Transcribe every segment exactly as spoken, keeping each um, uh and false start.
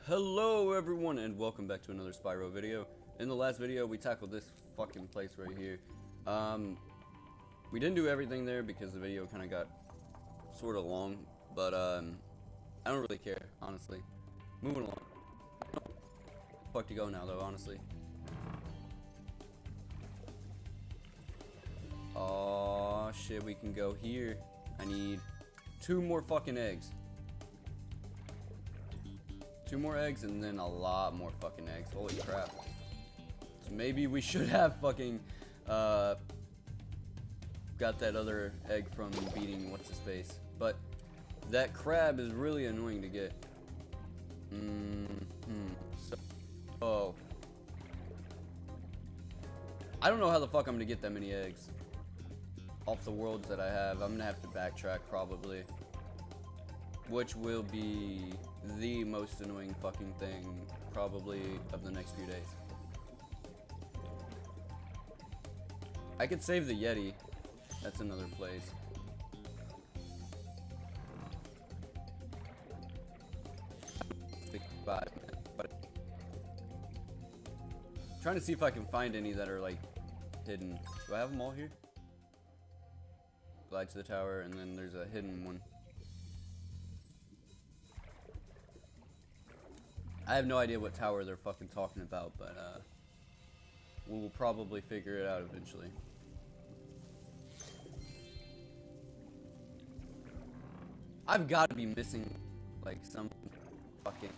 Hello everyone and welcome back to another Spyro video. In the last video we tackled this fucking place right here. Um, we didn't do everything there because the video kind of got sort of long, but um, I don't really care, honestly. Moving along. Fuck to go now though, honestly. Oh shit, we can go here. I need two more fucking eggs. Two more eggs and then a lot more fucking eggs. Holy crap. So maybe we should have fucking uh, got that other egg from beating what's his face. But that crab is really annoying to get. Mm-hmm. So, oh. I don't know how the fuck I'm gonna get that many eggs off the worlds that I have. I'm gonna have to backtrack probably. Which will be the most annoying fucking thing probably of the next few days. I could save the Yeti. That's another place. But trying to see if I can find any that are like hidden. Do I have them all here? Glide to the tower, and then there's a hidden one. I have no idea what tower they're fucking talking about, but uh, we'll probably figure it out eventually. I've got to be missing like some fucking.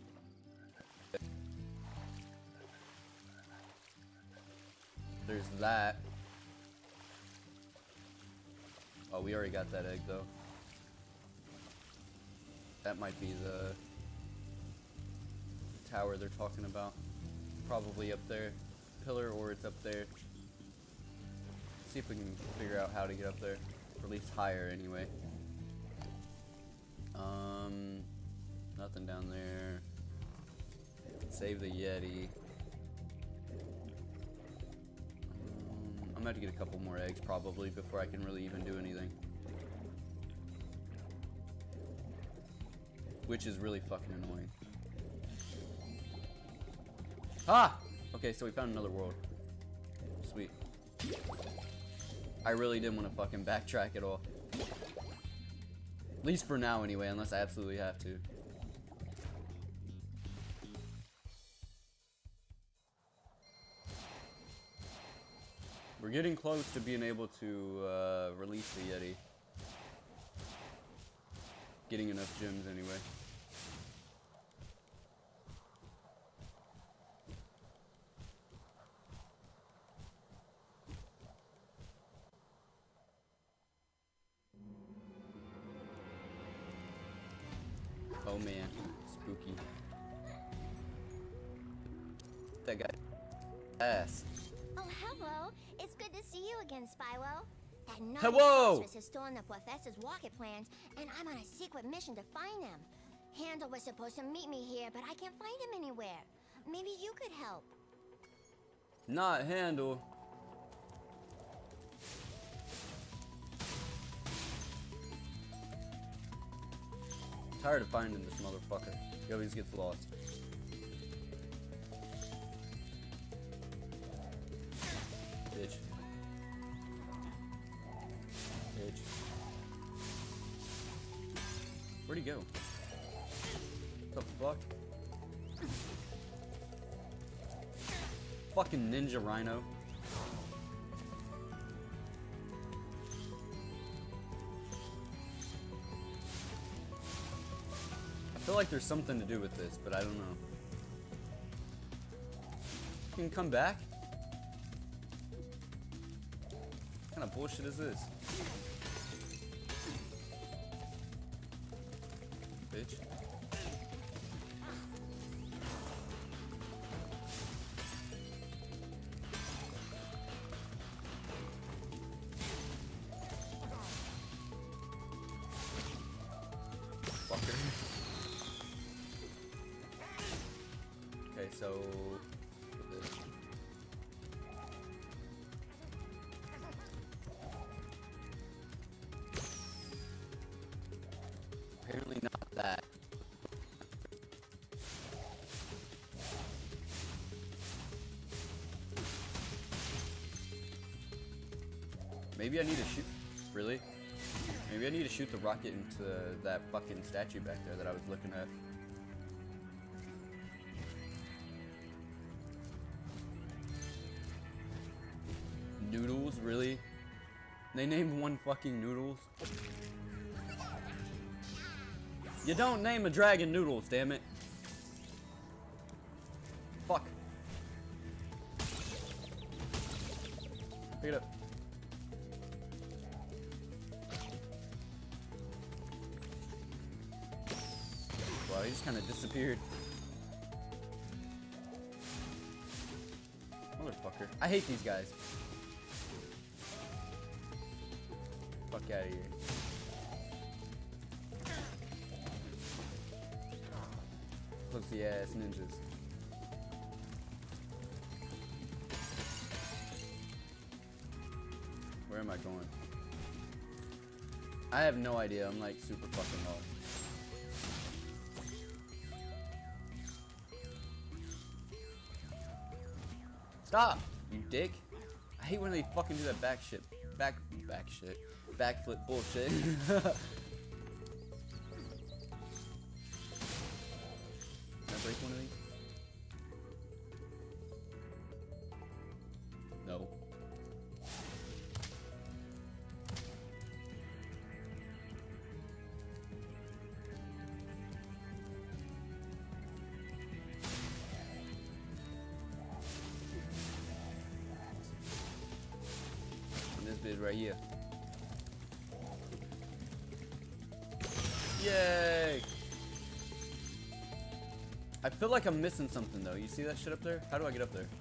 There's that. Oh, we already got that egg though. That might be the tower they're talking about. Probably up there. Pillar, or it's up there. Let's see if we can figure out how to get up there. Or at least higher anyway. Um, nothing down there. Save the Yeti. Um, I'm about to get a couple more eggs probably before I can really even do anything. Which is really fucking annoying. Ah! Okay, so we found another world. Sweet. I really didn't want to fucking backtrack at all. At least for now anyway, unless I absolutely have to. We're getting close to being able to uh, release the Yeti. Getting enough gems anyway. Oh man, spooky. That guy ass. Oh, hello. It's good to see you again, Spyro. That naughty Hello! sorceress has stolen the professor's rocket plans, and I'm on a secret mission to find them. Handel was supposed to meet me here, but I can't find him anywhere. Maybe you could help. Not Handel. Tired of finding this motherfucker. He always gets lost. Bitch. Bitch. Where'd he go? What the fuck? Fucking Ninja Rhino. I feel like there's something to do with this, but I don't know. You can come back? What kind of bullshit is this? Bitch. Fucker. Okay, so apparently not that. Maybe I need to shoot. Really? Maybe I need to shoot the rocket into that fucking statue back there that I was looking at. Noodles, really? They named one fucking Noodles? You don't name a dragon Noodles, damn it. Fuck. Pick it up. Wow, he just kind of disappeared. Motherfucker. I hate these guys. Fuck out of here. Pussy ass ninjas. Where am I going? I have no idea. I'm like super fucking lost. Stop, you dick. I hate when they fucking do that back shit. Back, back shit. Backflip bullshit. Can I break one of these? No. And this bitch right here. Yay! I feel like I'm missing something though. You see that shit up there? How do I get up there?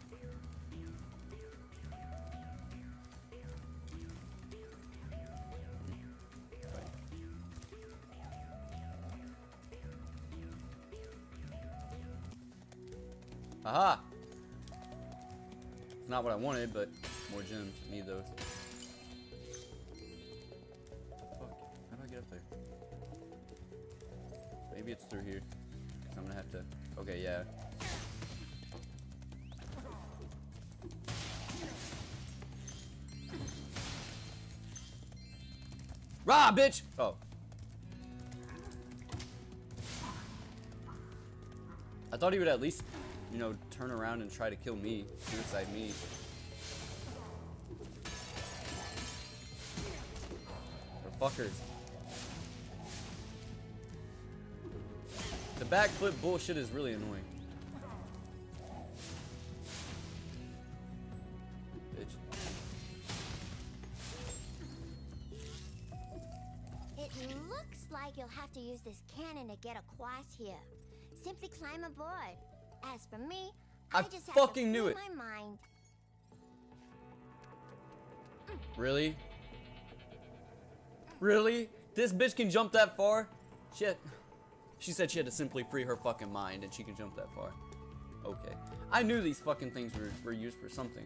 Aha! It's not what I wanted, but more gems. Need those. Fuck. How do I get up there? Maybe it's through here. So I'm gonna have to. Okay, yeah. Rah, bitch! Oh. I thought he would at least, you know, turn around and try to kill me. Suicide me. The fuckers. The backflip bullshit is really annoying. Bitch. It looks like you'll have to use this cannon to get across here. Simply climb aboard. As for me, I, I just have fucking to knew free it. my mind. Really? Really? This bitch can jump that far? Shit. She said she had to simply free her fucking mind and she can jump that far. Okay. I knew these fucking things were, were used for something.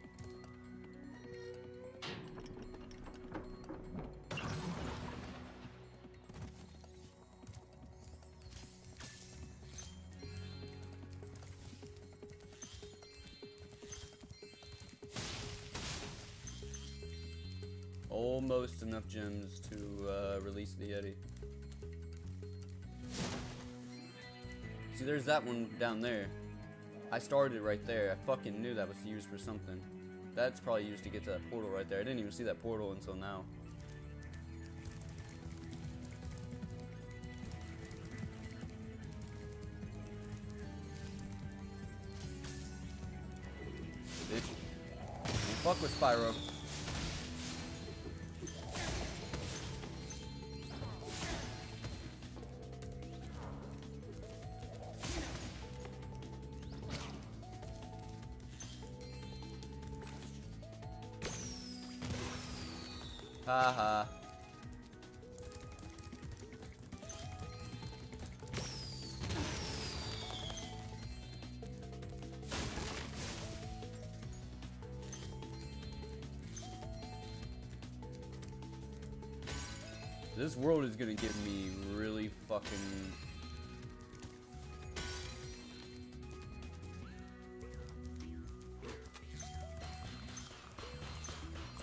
Almost enough gems to uh, release the Yeti. See, there's that one down there. I started right there. I fucking knew that was used for something. That's probably used to get to that portal right there. I didn't even see that portal until now. Bitch. Don't fuck with Spyro. Haha. This world is gonna get me really fucking.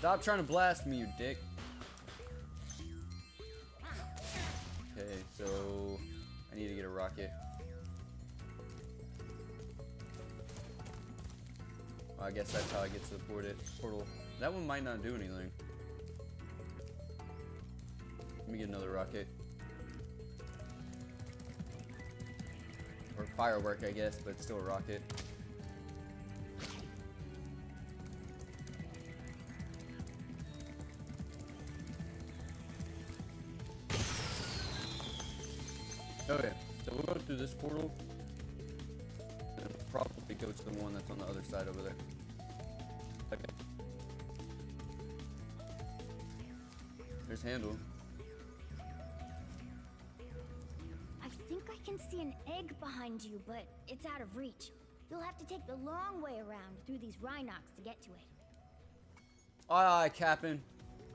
Stop trying to blast me, you dick. Okay, so I need to get a rocket. Well, I guess that's how I get to the port portal. That one might not do anything. Let me get another rocket. Or firework, I guess, but it's still a rocket. Okay, so we'll go through this portal and probably go to the one that's on the other side over there. Okay. There's Handle. I think I can see an egg behind you, but it's out of reach. You'll have to take the long way around through these Rhynocs to get to it. Aye, aye, Captain.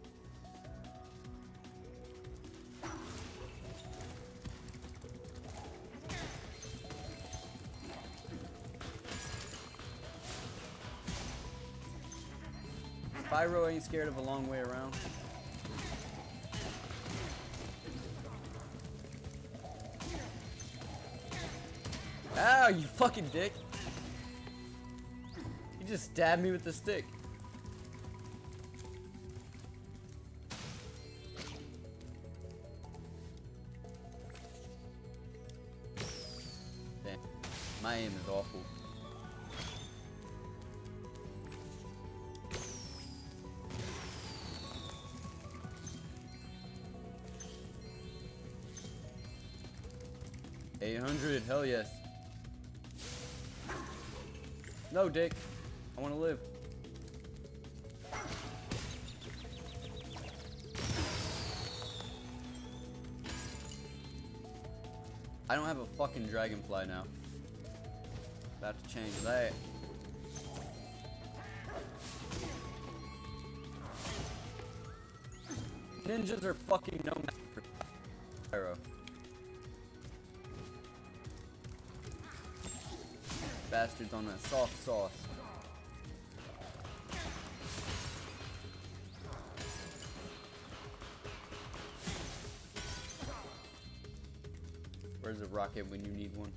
Spyro ain't scared of a long way around. Ow, you fucking dick. You just stabbed me with the stick. Damn. My aim is awful. eight hundred, hell yes. No, Dick. I want to live. I don't have a fucking dragonfly now. About to change that. Ninjas are fucking no match for Spyro. Bastards on that soft sauce. Where's a rocket when you need one?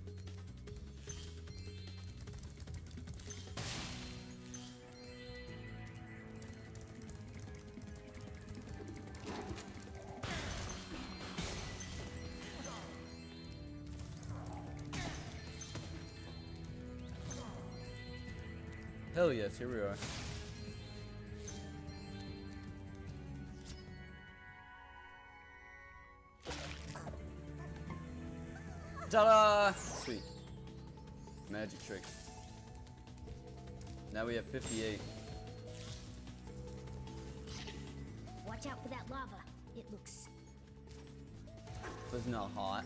Hell yes, here we are. Ta-da! Sweet. Magic trick. Now we have fifty-eight. Watch out for that lava. It looks... It's not hot.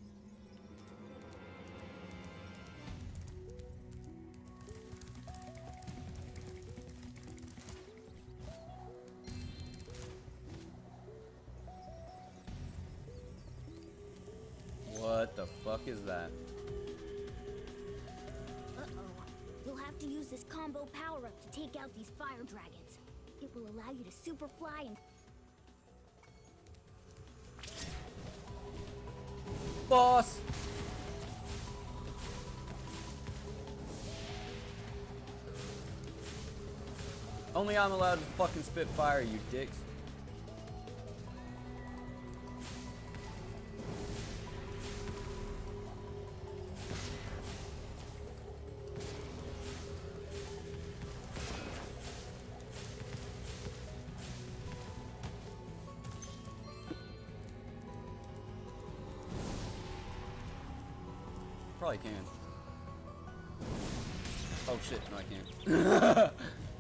What the fuck is that? Uh-oh. You'll have to use this combo power-up to take out these fire dragons. It will allow you to super fly and... Boss! Only I'm allowed to fucking spit fire, you dicks. Probably can. Oh shit, no I can't.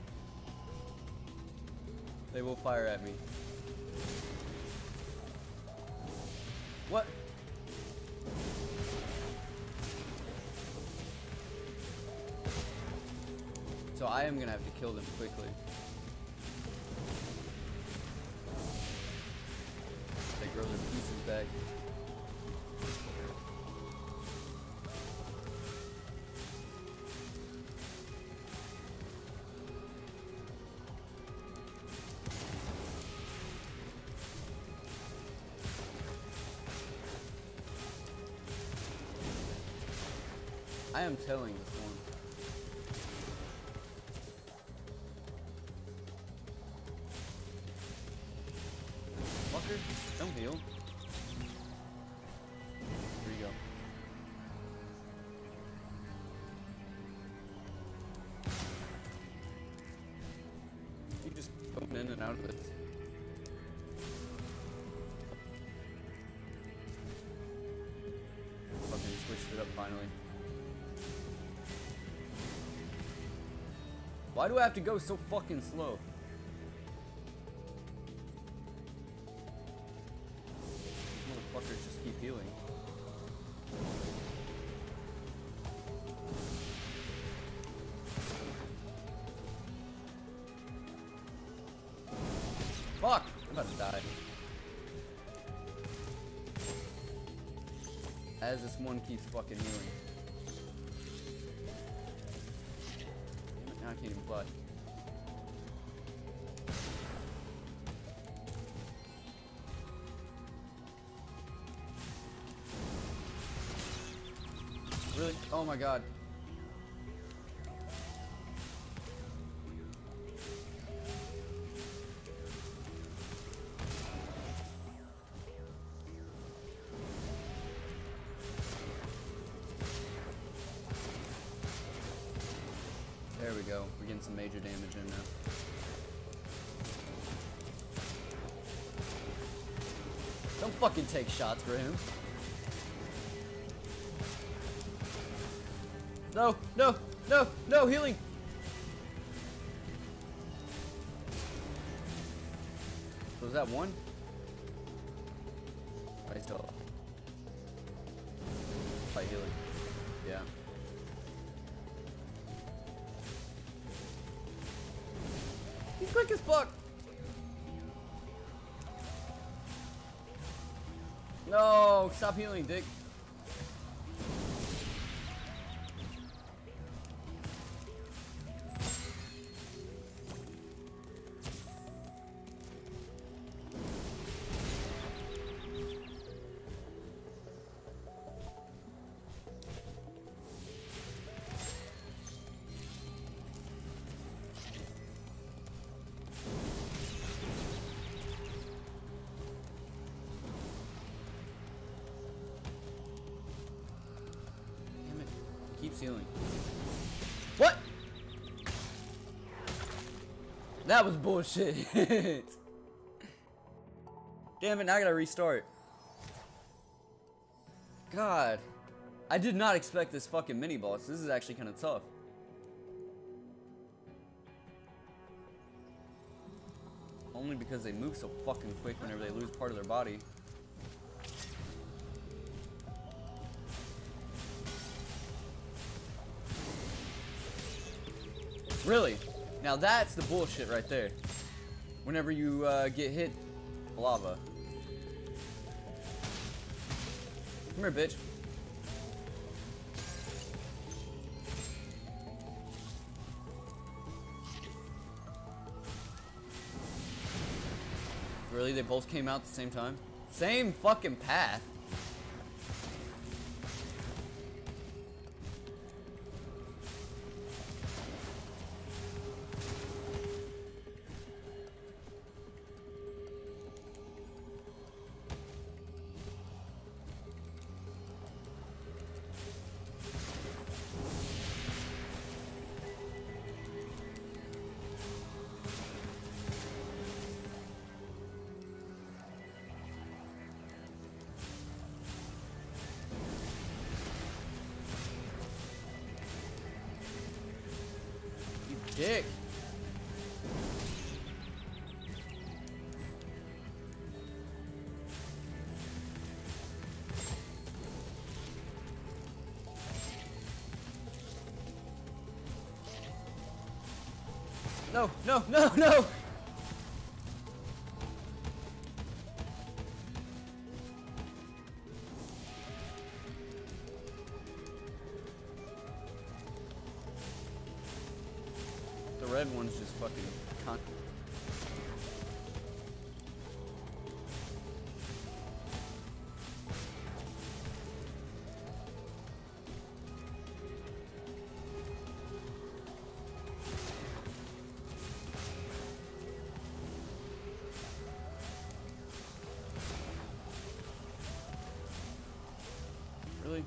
They will fire at me. What? So I am gonna have to kill them quickly. They grow their pieces back. I am telling this one. Fucker, don't heal. Here you go. You just going in and out of this. Fucking switched it up finally. Why do I have to go so fucking slow? Motherfuckers just keep healing. Fuck! I'm about to die. As this one keeps fucking healing. Now I can't even fly. Really? Oh my god. There we go. We're getting some major damage in now. Don't fucking take shots for him. No, no, no, no, healing. So was that one? I still. By healing. Yeah. He's quick as fuck. No, stop healing, dick. Keeps healing. What? That was bullshit. Damn it, now I gotta restart. God. I did not expect this fucking mini boss. This is actually kind of tough. Only because they move so fucking quick whenever they lose part of their body. Really? Now that's the bullshit right there. Whenever you uh, get hit, lava. Come here, bitch. Really? They both came out at the same time? Same fucking path. Dick. No, no, no, no! The red one's just fucking con- Really?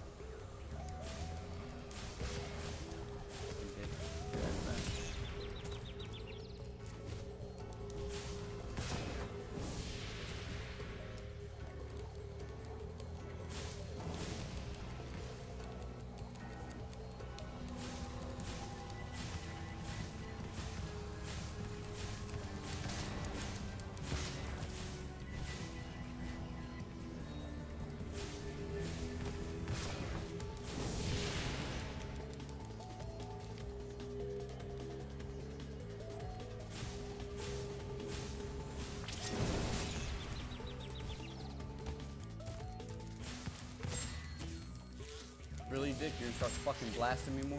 Really, Dick? You're gonna start fucking blasting me more?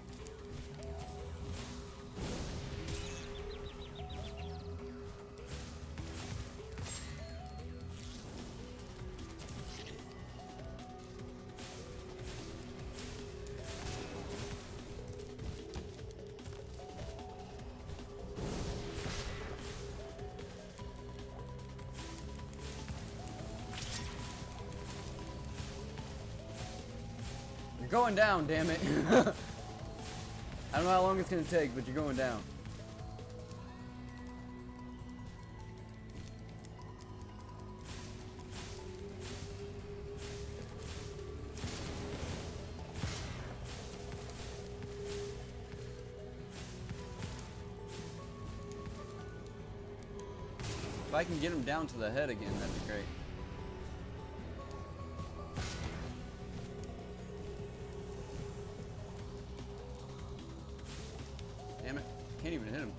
You're going down, damn it. I don't know how long it's gonna take, but you're going down. If I can get him down to the head again, that'd be great. Damn it. Can't even hit him.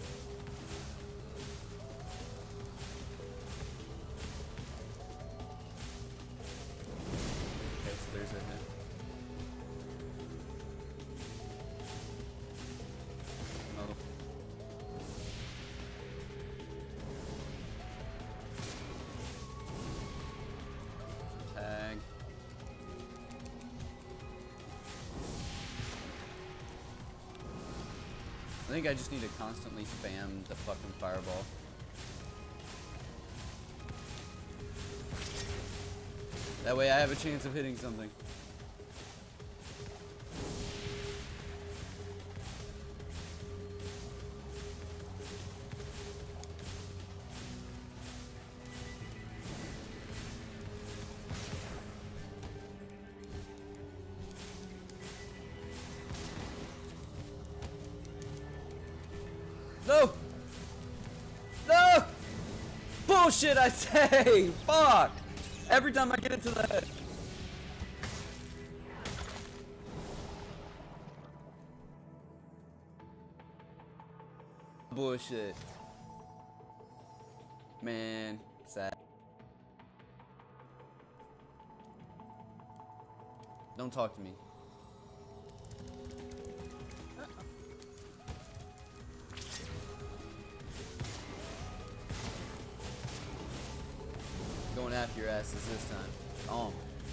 Okay, so there's a hit. Another. Tag. I think I just need to constantly spam the fucking fireball. That way I have a chance of hitting something. No! No! Bullshit, I say! Fuck! Every time I get into the head. Bullshit. Man, sad. Don't talk to me. Going after your asses this time. Oh.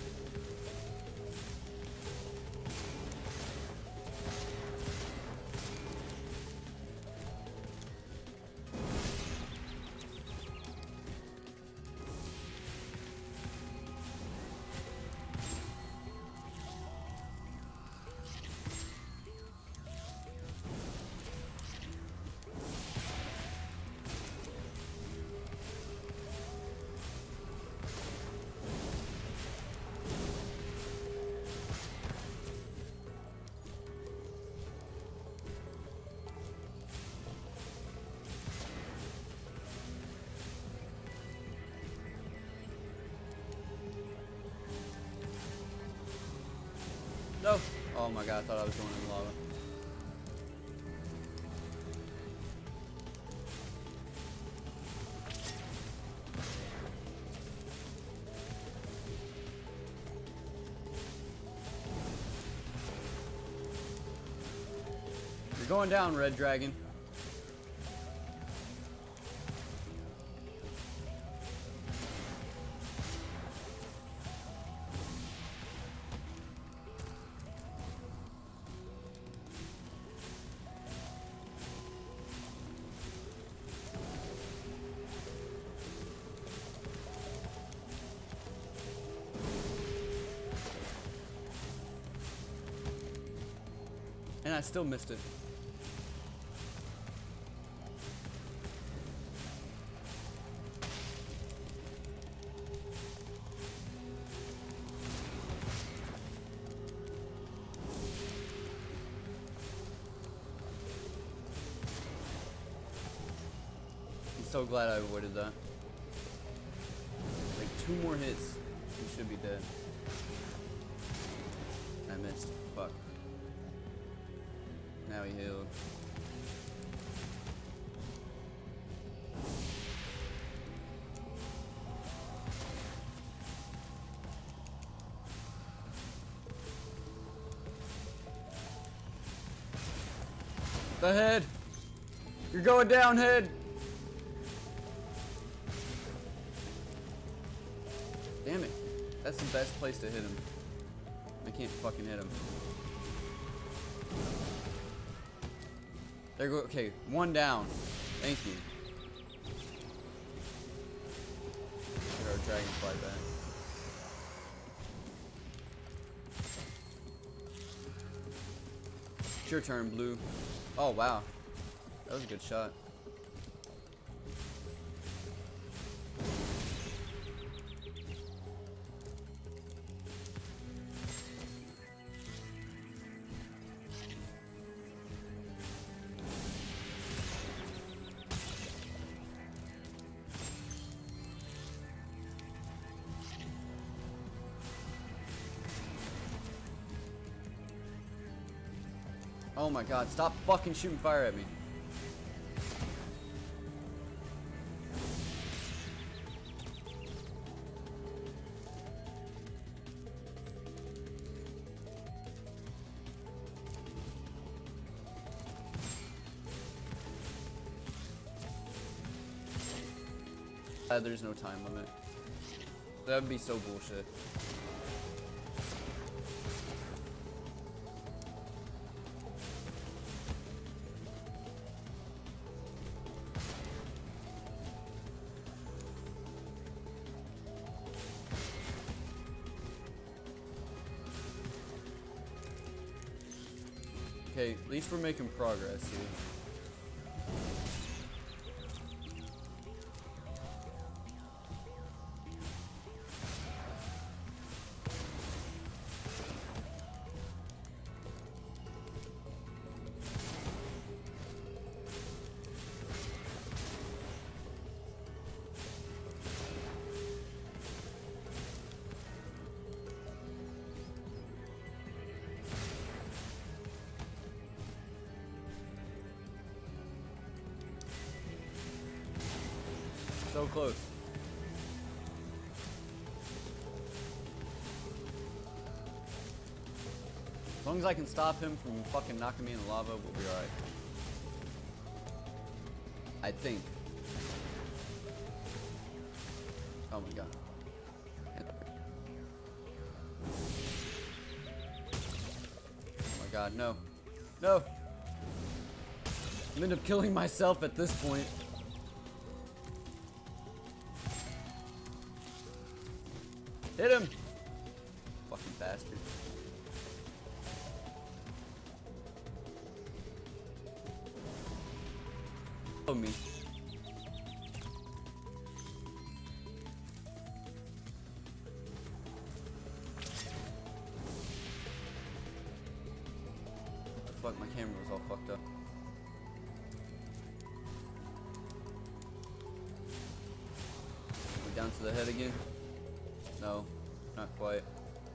No! Oh my god, I thought I was going in the lava. You're going down, Red Dragon. And I still missed it. I'm so glad I avoided that. Like two more hits, he should be dead. I missed. Fuck. Now he healed. The head! You're going down, head! Damn it. That's the best place to hit him. I can't fucking hit him. There go. Okay, one down. Thank you. Get our dragonfly back. It's your turn, Blue. Oh wow, that was a good shot. Oh my god, stop fucking shooting fire at me. Uh, there's no time limit. That would be so bullshit. Okay, at least we're making progress here. So close. As long as I can stop him from fucking knocking me in the lava, we'll be alright. I think. Oh my god. Oh my god, no. No! I'm end up killing myself at this point. Hit him! Fucking bastard. Oh me. Fuck, my camera was all fucked up. We're down to the head again. No, not quite.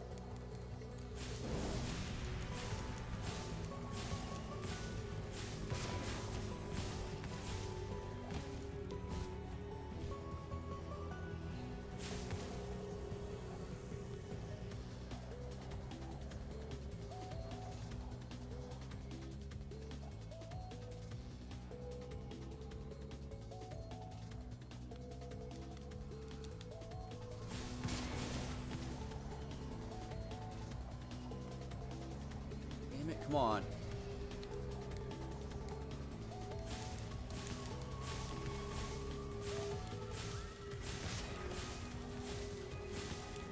Come on.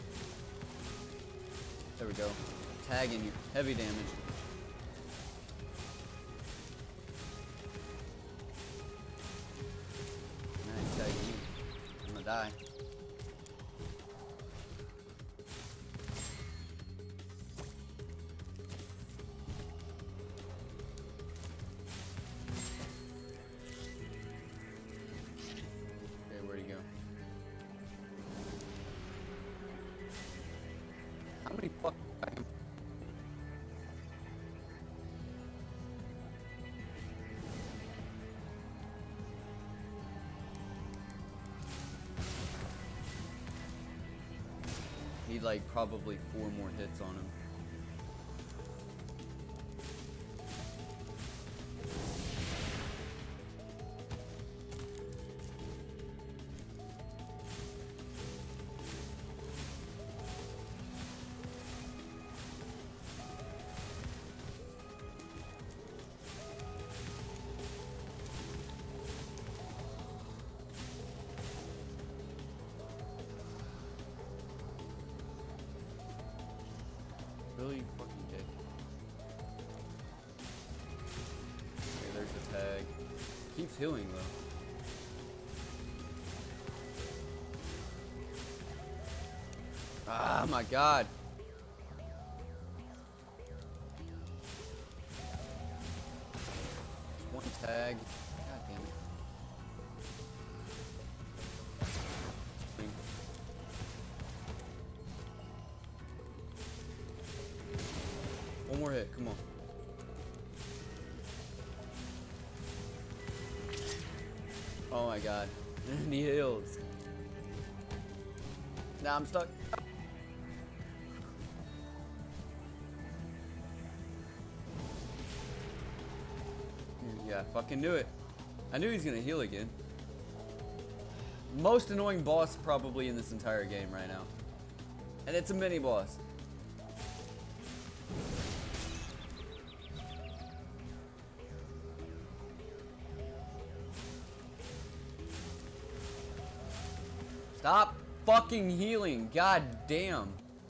There we go. Tagging you. Heavy damage. Die. Okay, where'd he go? How many fuck? Need like probably four more hits on him. Really fucking dick. Okay, there's the tag. Keeps healing though. Ah my god. One tag. God damn it. One more hit, come on. Oh my god. And he heals. Now I'm stuck. Yeah, I fucking knew it. I knew he was gonna heal again. Most annoying boss probably in this entire game right now. And it's a mini boss. Stop fucking healing. God damn.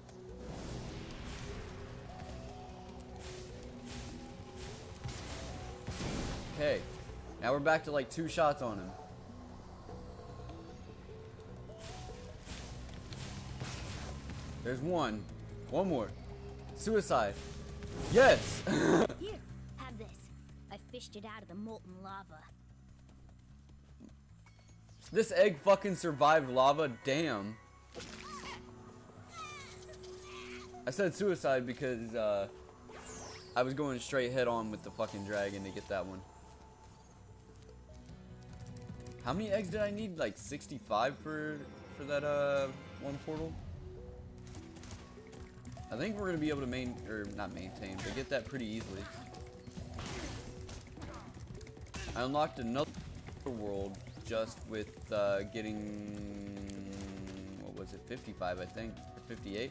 Okay. Now we're back to like two shots on him. There's one. One more. Suicide. Yes. Here, have this. I fished it out of the molten lava. This egg fucking survived lava, damn. I said suicide because uh, I was going straight head on with the fucking dragon to get that one. How many eggs did I need? Like sixty-five for for that uh one portal? I think we're gonna be able to main or not maintain, but get that pretty easily. I unlocked another world just with uh, getting, what was it, fifty-five I think, or fifty-eight.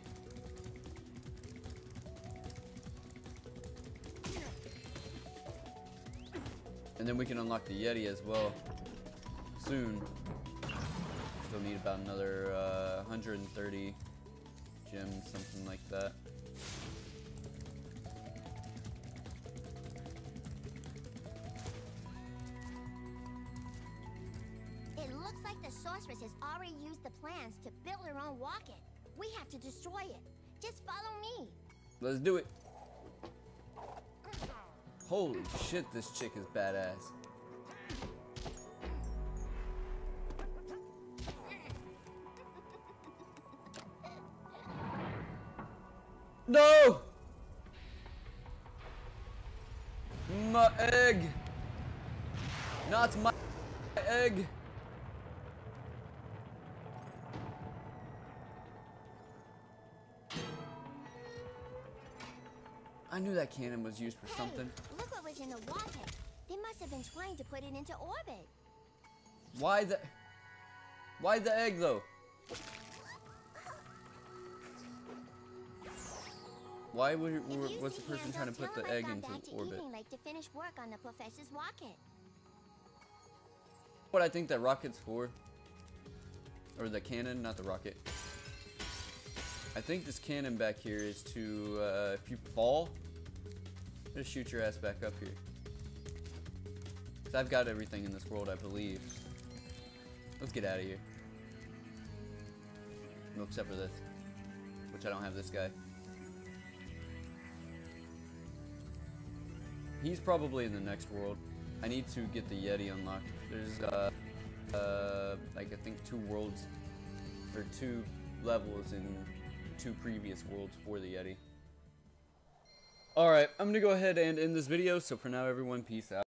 And then we can unlock the Yeti as well, soon. Still need about another uh, one hundred thirty gems, something like that. Sorceress has already used the plans to build her own rocket. We have to destroy it. Just follow me. Let's do it. Holy shit, this chick is badass. No! My egg! Not my egg! I knew that cannon was used for hey, something. Look what was in the rocket. They must have been trying to put it into orbit. Why the... Why the egg, though? Why would, was the person trying to put the egg into orbit? Lake to finish work on the professor's rocket. What I think that rocket's for, or the cannon, not the rocket. I think this cannon back here is to, uh, if you fall, just shoot your ass back up here. Cause I've got everything in this world, I believe. Let's get out of here. Well, except for this, which I don't have this guy. He's probably in the next world. I need to get the Yeti unlocked. There's, uh, uh, like I think two worlds, or two levels in two previous worlds for the Yeti. Alright, I'm gonna go ahead and end this video, so for now everyone, peace out.